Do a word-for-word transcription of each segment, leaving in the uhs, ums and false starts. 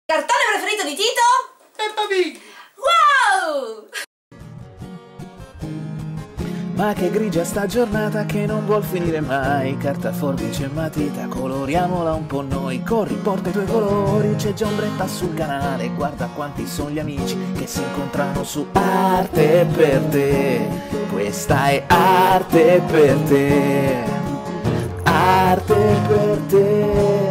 Cartone preferito di Tito? Peppa Pig! Wow! Ma che grigia sta giornata che non vuol finire mai. Carta, forbice e matita, coloriamola un po' noi. Corri, porta i tuoi colori, c'è già ombretta sul canale. Guarda quanti sono gli amici che si incontrano su Arte per te. Questa è Arte per te. Arte per te.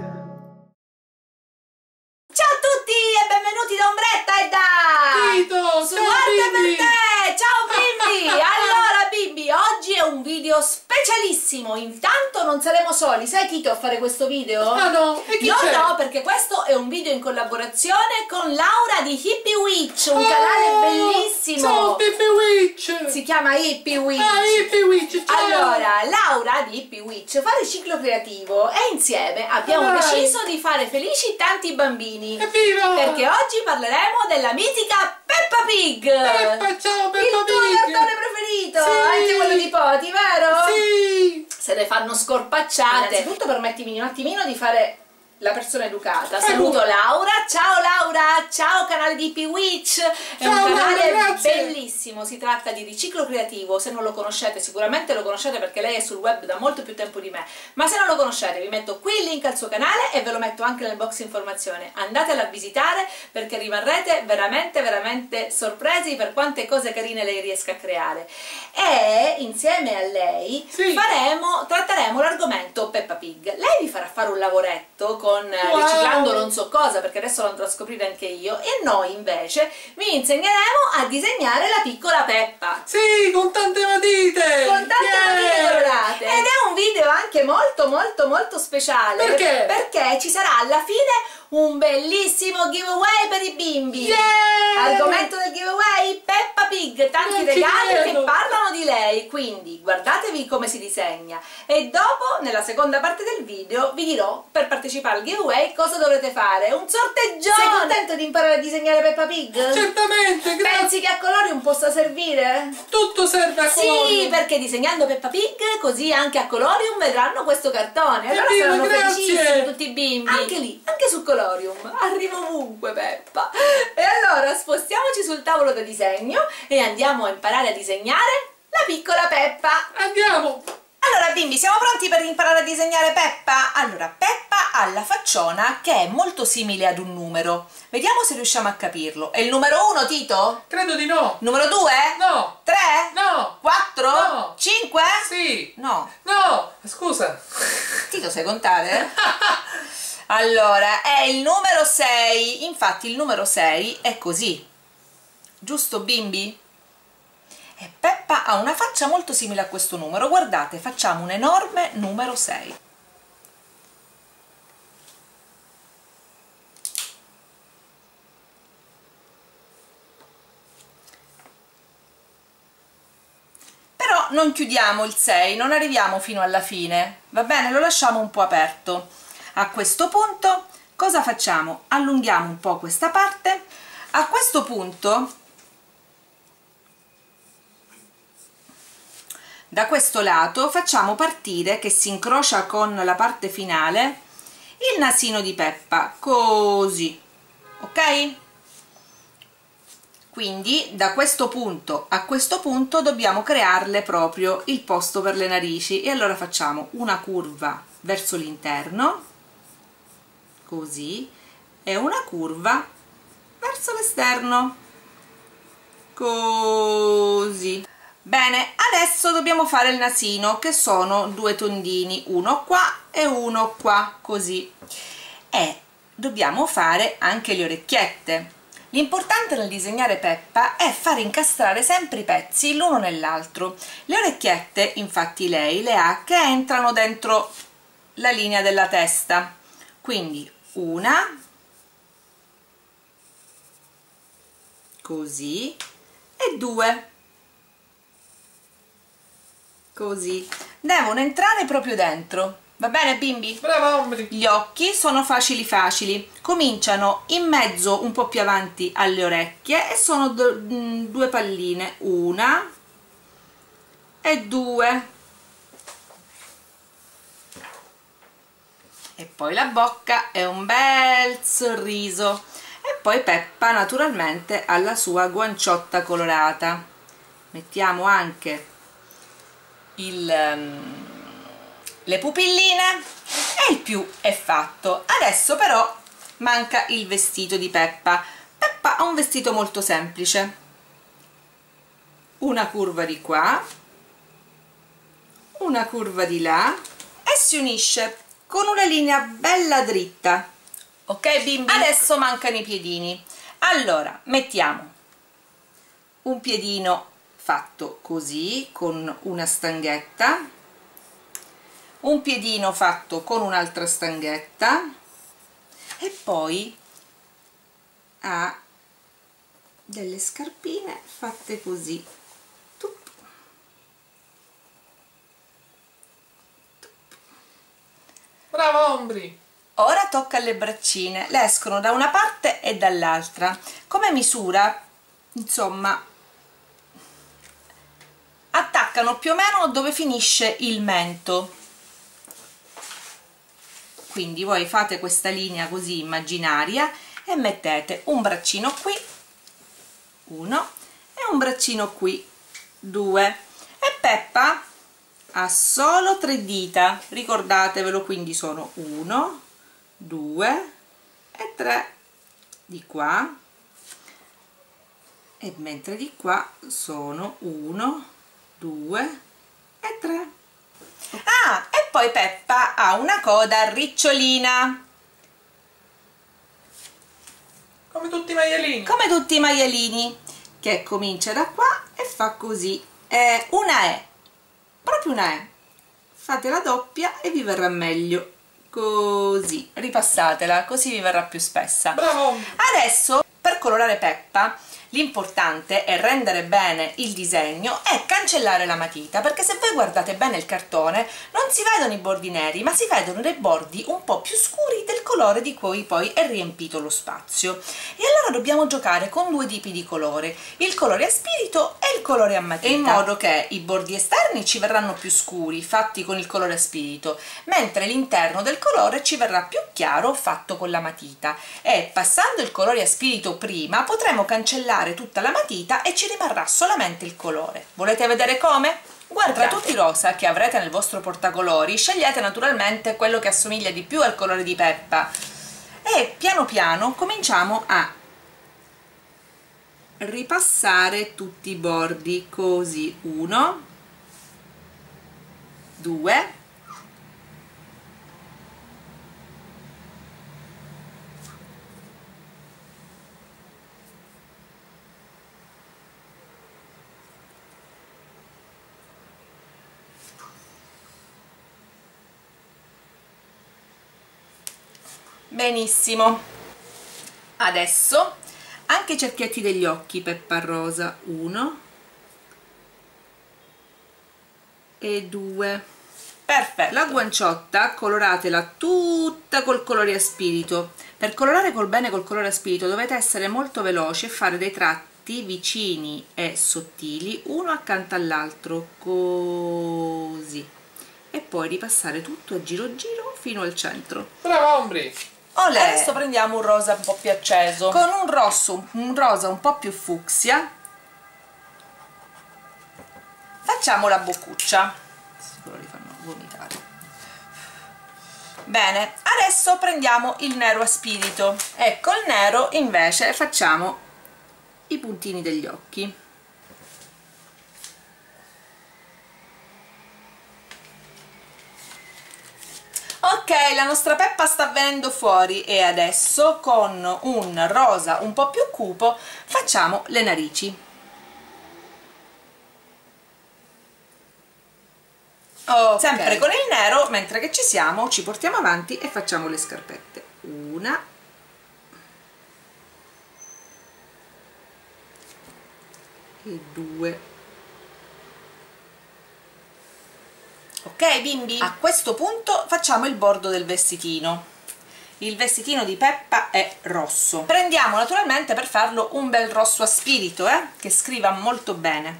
Ciao a tutti e benvenuti da Ombretta e da... Tito! Su Ciao Arte per bimbi! te! Ciao bimbi! Allora bimbi, oggi è un video specialissimo. Intanto non saremo soli, sai Tito a fare questo video? Ah no? E chi No, c'è? no, perché questo è un video in collaborazione con Laura di Hippie Witch, un Oh, canale bellissimo. Ciao Hippie Witch! Si chiama Hippie Witch. Ah, Hippie Witch, ciao! Allora, Laura di Hippie Witch fa riciclo creativo e insieme abbiamo Dai. deciso di fare felici tanti bambini. Evviva! Perché oggi parleremo della mitica Peppa Pig. Peppa, ciao Peppa Il tuo Pig! cartone preferito, Sì. anche quello di Poti, vero? Sì! Se ne fanno scorpacciate. Innanzitutto permettimi un attimino di fare la persona educata. Saluto Laura. Ciao Laura, ciao canale di Hippie Witch. È Ciao, un canale Laura, grazie. bellissimo, si tratta di riciclo creativo. Se non lo conoscete, sicuramente lo conoscete perché lei è sul web da molto più tempo di me, ma se non lo conoscete vi metto qui il link al suo canale e ve lo metto anche nel box informazione. Andatela a visitare perché rimarrete veramente veramente sorpresi per quante cose carine lei riesca a creare. E insieme a lei Sì. faremo, tratteremo l'argomento Peppa Pig. Lei vi farà fare un lavoretto con eh, Wow. riciclando non so cosa, perché adesso lo andrò a scoprire anche io, e noi invece vi insegneremo a disegnare la piccola Peppa Sì, con tante matite! con tante Yeah. matite colorate. Ed è un video anche molto molto molto speciale. Perché? Perché ci sarà alla fine un bellissimo giveaway per i bimbi. Yeah. Argomento del giveaway Peppa Pig, tanti Non ci regali che credo. parlano di lei, quindi guardatevi come si disegna e dopo nella seconda parte del video vi dirò per partecipare al giveaway cosa dovrete fare. Un sorteggione! Sei contento di imparare a disegnare Peppa Pig? Certamente, grazie! Pensi che a Colorium possa servire? Tutto serve a Sì, colori! perché disegnando Peppa Pig così anche a Colorium vedranno questo cartone. Allora Evviva, saranno grazie. felicissimi tutti i bimbi. Anche lì, anche su Colorium. Arriva ovunque Peppa. E allora spostiamoci sul tavolo da disegno e andiamo a imparare a disegnare la piccola Peppa. Andiamo! Allora bimbi, siamo pronti per imparare a disegnare Peppa? Allora, Peppa ha la facciona che è molto simile ad un numero. Vediamo se riusciamo a capirlo. È il numero uno, Tito? Credo di no! Numero due? No! tre? No! quattro? No. cinque? Sì! No. No! Scusa! Tito, sai contare? Allora, è il numero sei. Infatti il numero sei è così. Giusto, bimbi? E Peppa ha una faccia molto simile a questo numero. Guardate, facciamo un enorme numero sei. Però non chiudiamo il sei, non arriviamo fino alla fine, va bene? Lo lasciamo un po' aperto. A questo punto cosa facciamo? Allunghiamo un po' questa parte. A questo punto, da questo lato, facciamo partire, che si incrocia con la parte finale, il nasino di Peppa, così, ok? Quindi da questo punto a questo punto dobbiamo crearle proprio il posto per le narici e allora facciamo una curva verso l'interno, così, e una curva verso l'esterno, così. Bene, adesso dobbiamo fare il nasino, che sono due tondini, uno qua e uno qua, così. E dobbiamo fare anche le orecchiette. L'importante nel disegnare Peppa è far incastrare sempre i pezzi l'uno nell'altro. Le orecchiette, infatti, lei le ha che entrano dentro la linea della testa. Quindi una, così, e due, così. Devono entrare proprio dentro. Va bene bimbi? Brava Omri! Gli occhi sono facili facili, cominciano in mezzo un po' più avanti alle orecchie e sono due palline, una e due. e poi la bocca è un bel sorriso, e poi Peppa naturalmente ha la sua guanciotta colorata. Mettiamo anche il, um, le pupilline e il più è fatto. Adesso però manca il vestito di Peppa. Peppa ha un vestito molto semplice, una curva di qua, una curva di là e si unisce con una linea bella dritta. Ok bimbi? Adesso mancano i piedini. Allora mettiamo un piedino fatto così con una stanghetta, un piedino fatto con un'altra stanghetta e poi ha delle scarpine fatte così. Bravo Ombri! Ora tocca alle braccine, le escono da una parte e dall'altra. Come misura, insomma, attaccano più o meno dove finisce il mento. Quindi voi fate questa linea così immaginaria e mettete un braccino qui, uno, e un braccino qui, due. E Peppa ha solo tre dita, ricordatevelo, quindi sono uno, due e tre di qua, e mentre di qua sono uno, due e tre. Ah, e poi Peppa ha una coda ricciolina, Come tutti i maialini. come tutti i maialini, che comincia da qua e fa così, è una E, proprio una E. Fate la doppia e vi verrà meglio così, ripassatela così vi verrà più spessa. Bravo! Adesso per colorare Peppa l'importante è rendere bene il disegno e cancellare la matita, perché se voi guardate bene il cartone non si vedono i bordi neri, ma si vedono dei bordi un po' più scuri del colore di cui poi è riempito lo spazio. E allora dobbiamo giocare con due tipi di colore, il colore a spirito e il colore a matita, in modo che i bordi esterni ci verranno più scuri, fatti con il colore a spirito, mentre l'interno del colore ci verrà più chiaro, fatto con la matita. E passando il colore a spirito prima potremo cancellare tutta la matita e ci rimarrà solamente il colore. Volete vedere come? Guardate, tra tutti i rosa che avrete nel vostro portacolori scegliete naturalmente quello che assomiglia di più al colore di Peppa e piano piano cominciamo a ripassare tutti i bordi così. Uno, due, benissimo. Adesso anche i cerchietti degli occhi Peppa rosa, uno e due. Perfetto. La guanciotta coloratela tutta col colore a spirito. Per colorare col bene col colore a spirito dovete essere molto veloci e fare dei tratti vicini e sottili uno accanto all'altro, così, e poi ripassare tutto a giro giro fino al centro. Bravo Ombri! Olè. Adesso prendiamo un rosa un po' più acceso con un rosso, un rosa un po' più fucsia, facciamo la boccuccia, sicuro li fanno vomitare. Bene, adesso prendiamo il nero a spirito e col nero invece facciamo i puntini degli occhi. Ok, la nostra Peppa sta venendo fuori e adesso con un rosa un po' più cupo facciamo le narici. Okay. Sempre con il nero, mentre che ci siamo ci portiamo avanti e facciamo le scarpette. Una e due. Ok bimbi? A questo punto facciamo il bordo del vestitino. Il vestitino di Peppa è rosso. Prendiamo naturalmente per farlo un bel rosso a spirito, eh? Che scriva molto bene.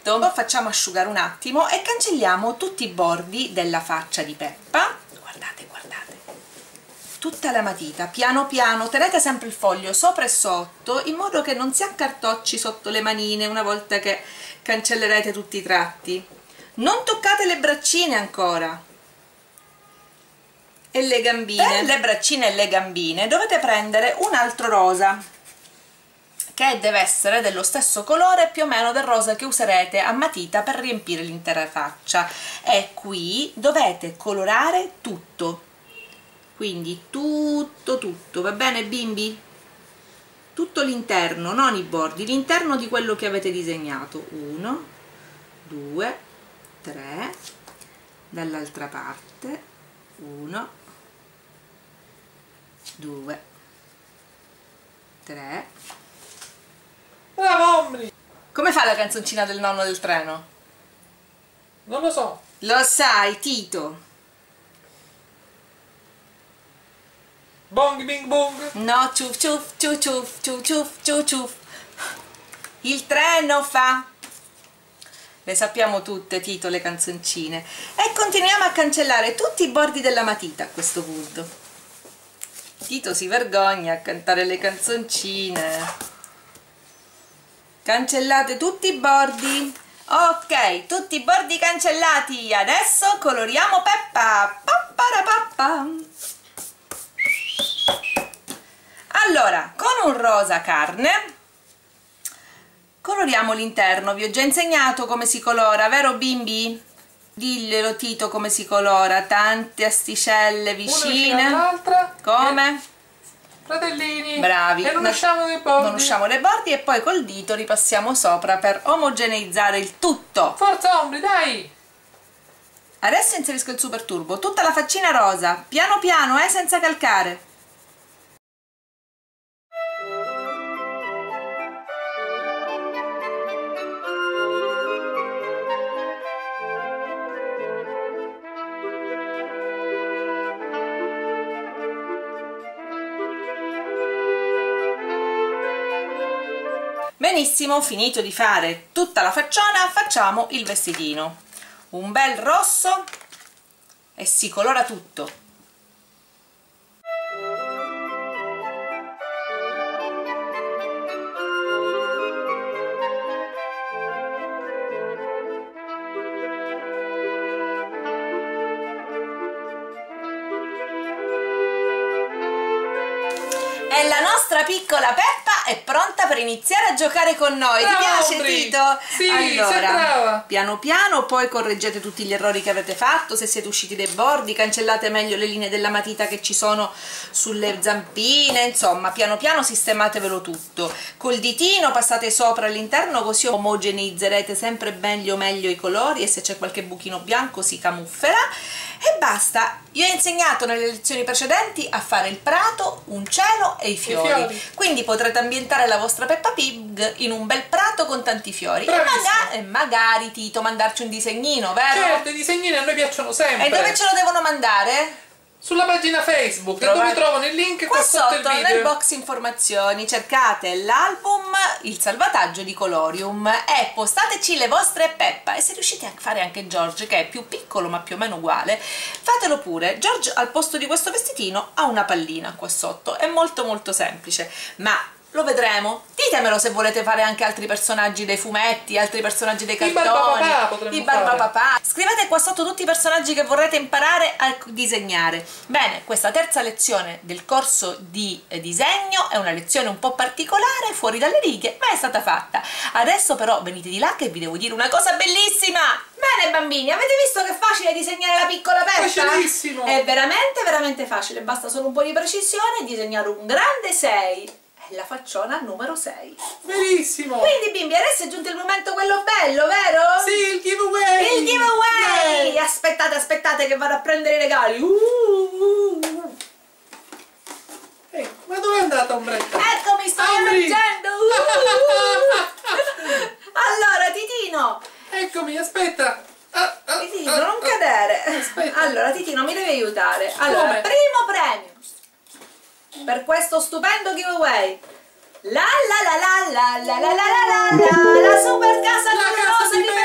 letto. Lo facciamo asciugare un attimo e cancelliamo tutti i bordi della faccia di Peppa. Guardate, guardate, tutta la matita, piano piano. Tenete sempre il foglio sopra e sotto in modo che non si accartocci sotto le manine una volta che cancellerete tutti i tratti. Non toccate le braccine ancora e le gambine. Per le braccine e le gambine dovete prendere un altro rosa che deve essere dello stesso colore più o meno del rosa che userete a matita per riempire l'intera faccia, e qui dovete colorare tutto, quindi tutto tutto, va bene bimbi? Tutto l'interno, non i bordi, l'interno di quello che avete disegnato. Uno, due, tre, dall'altra parte, uno, due, tre. Bravo Ombri! Come fa la canzoncina del nonno del treno? Non lo so. Lo sai, Tito? Bong bing bong. No, ciuf ciuf ciuf ciuf ciuf ciuf ciuf ciuf. Il treno fa. Le sappiamo tutte, Tito, le canzoncine. E continuiamo a cancellare tutti i bordi della matita a questo punto. Tito si vergogna a cantare le canzoncine. Cancellate tutti i bordi. Ok, tutti i bordi cancellati. Adesso coloriamo Peppa. Papparapappa. Allora, con un rosa carne coloriamo l'interno. Vi ho già insegnato come si colora, vero bimbi? Diglielo Tito come si colora. Tante asticelle vicine. L'altra. Come? Fratellini. Bravi. E non usciamo dai bordi. Non usciamo dai bordi e poi col dito ripassiamo sopra per omogeneizzare il tutto. Forza Ombri, dai! Adesso inserisco il super turbo, tutta la faccina rosa, piano piano, eh, senza calcare. Benissimo, finito di fare tutta la facciona, facciamo il vestitino. Un bel rosso e si colora tutto. E la nostra piccola Peppa è pronta per iniziare a giocare con noi. Brava, Ti piace, Ombri? Tito? Sì, allora, sei brava. piano piano poi correggete tutti gli errori che avete fatto. Se siete usciti dai bordi, cancellate meglio le linee della matita che ci sono sulle zampine. Insomma, piano piano sistematevelo tutto. Col ditino passate sopra all'interno, così omogeneizzerete sempre meglio meglio i colori, e se c'è qualche buchino bianco si camufferà. E basta. Io ho insegnato nelle lezioni precedenti a fare il prato, un cielo e i fiori, I fiori. quindi potrete ambientare la vostra Peppa Pig in un bel prato con tanti fiori, e, maga e magari Tito mandarci un disegnino, vero? Certo, i disegnini a noi piacciono sempre. E dove ce lo devono mandare? Sulla pagina Facebook, Trovate... dove trovano il link qua, qua sotto, sotto il video. nel box informazioni cercate l'album Il salvataggio di Colorium e postateci le vostre Peppa. E se riuscite a fare anche George, che è più piccolo ma più o meno uguale, fatelo pure. George al posto di questo vestitino ha una pallina qua sotto, è molto molto semplice, ma lo vedremo. Ditemelo se volete fare anche altri personaggi dei fumetti, altri personaggi dei cartoni, I Barbapapà potremmo i Barbapapà. fare. Scrivete qua sotto tutti i personaggi che vorrete imparare a disegnare. Bene, questa terza lezione del corso di disegno è una lezione un po' particolare, fuori dalle righe, ma è stata fatta. Adesso però venite di là che vi devo dire una cosa bellissima. Bene bambini, avete visto che è facile disegnare la piccola Peppa? Facilissimo! È veramente veramente facile, basta solo un po' di precisione e disegnare un grande sei. È la facciona numero sei. Benissimo! Quindi bimbi, adesso è giunto il momento quello bello, vero? Sì, il giveaway! Il giveaway! Yeah. Aspettate, aspettate che vado a prendere i regali. Uh, uh, uh. Ehi, ma dove è andata Ombretta? Eccomi, sto Ombri! emergendo! Uh, uh. Allora, Titino! Eccomi, aspetta! Ah, ah, Titino, ah, non ah. cadere! Aspetta. Allora, Titino, mi devi aiutare. Allora, Come? primo premio per questo stupendo giveaway. La la la la la la la la la la la la super casa La casa luminosa di di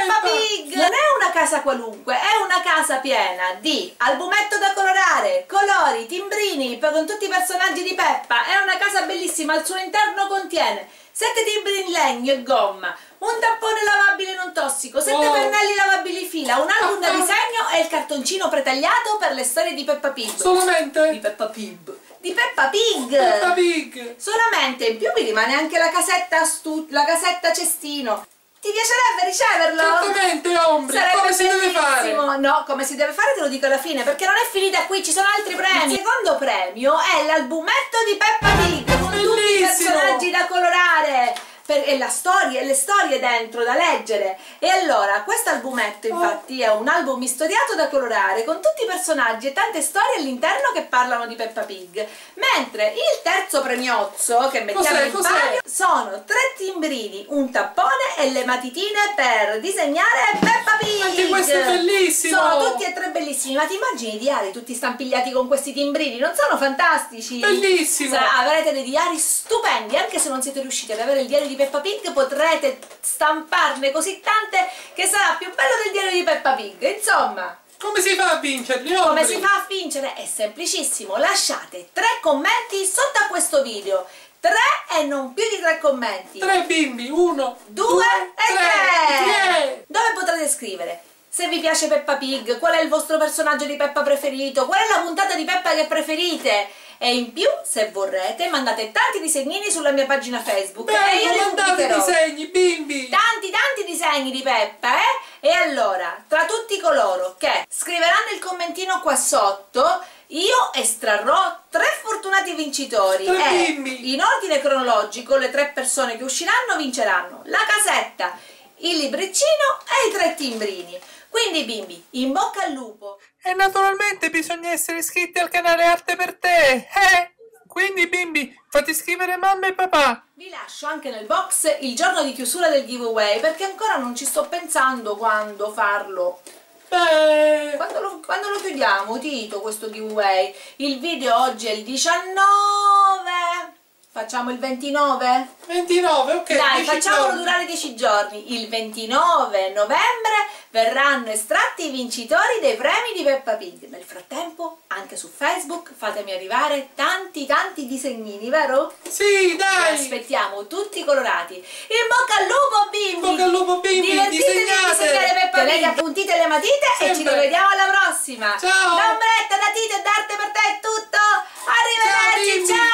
qualunque, è una casa piena di albumetto da colorare, colori, timbrini, poi con tutti i personaggi di Peppa. È una casa bellissima, al suo interno contiene sette timbri in legno e gomma, un tappone lavabile non tossico, sette oh. pennelli lavabili fila, un album da disegno e il cartoncino pretagliato per le storie di Peppa Pig. Solamente? Di Peppa Pig. Di Peppa Pig! Peppa Pig! Solamente, in più mi rimane anche la casetta, la casetta cestino. Ti piacerebbe riceverlo? Certamente, Ombri! Sarebbe come si deve fare? No, come si deve fare te lo dico alla fine, perché non è finita qui, ci sono altri premi. Il secondo premio è l'albumetto di Peppa Pig con Bellissimo. tutti i personaggi da colorare per, e la storia, e le storie dentro da leggere. E allora, questo albumetto infatti è un album istoriato da colorare con tutti i personaggi e tante storie all'interno che parlano di Peppa Pig. Mentre il terzo premiozzo che mettiamo Cos'è, in cos'è? palio sono tre timbrini, un tappone e le matitine per disegnare Peppa Pig. Anche questo è bellissimo! Sono tutti e tre bellissimi, ma ti immagini i diari tutti stampigliati con questi timbrini? Non sono fantastici? Bellissimo! Sarà, avrete dei diari stupendi, anche se non siete riusciti ad avere il diario di Peppa Pig potrete stamparne così tante che sarà più bello del diario di Peppa Pig. Insomma, come si fa a vincerli? come Ombri? si fa a vincere? È semplicissimo, lasciate tre commenti sotto a questo video, tre e non più di tre commenti, Tre bimbi, uno, due, due e tre, tre. dove potrete scrivere se vi piace Peppa Pig, qual è il vostro personaggio di Peppa preferito, qual è la puntata di Peppa che preferite. E in più, se vorrete, mandate tanti disegnini sulla mia pagina Facebook. Bello, e io li mandate pubblicherò. disegni, bimbi! Tanti tanti disegni di Peppa, eh? E allora, tra tutti coloro che scriveranno il commentino qua sotto, io estrarrò tre fortunati vincitori. Tre e bimbi. in ordine cronologico le tre persone che usciranno vinceranno la casetta, il libriccino e i tre timbrini. Quindi bimbi, in bocca al lupo! E naturalmente bisogna essere iscritti al canale Arte per te, eh? Quindi bimbi, fate iscrivere mamma e papà. Vi lascio anche nel box il giorno di chiusura del giveaway, perché ancora non ci sto pensando quando farlo. Beh... Quando lo, quando lo chiudiamo, Tito, questo giveaway? Il video oggi è il diciannove. Facciamo il ventinove? ventinove, ok. Dai, dieci facciamolo giorni. durare dieci giorni. Il ventinove novembre verranno estratti i vincitori dei premi di Peppa Pig. Nel frattempo, anche su Facebook, fatemi arrivare tanti tanti disegnini, vero? Sì, Li dai! aspettiamo tutti colorati. In bocca al lupo, bimbi! In bocca al lupo, bimbi! Divertitevi di Disegnate! disegnare Peppa Pig! Appuntite le matite e ci Sempre. rivediamo alla prossima! Ciao! Da Ombretta, da Tito e da Arte per te è tutto! Arrivederci, Ciao, bimbi! ciao!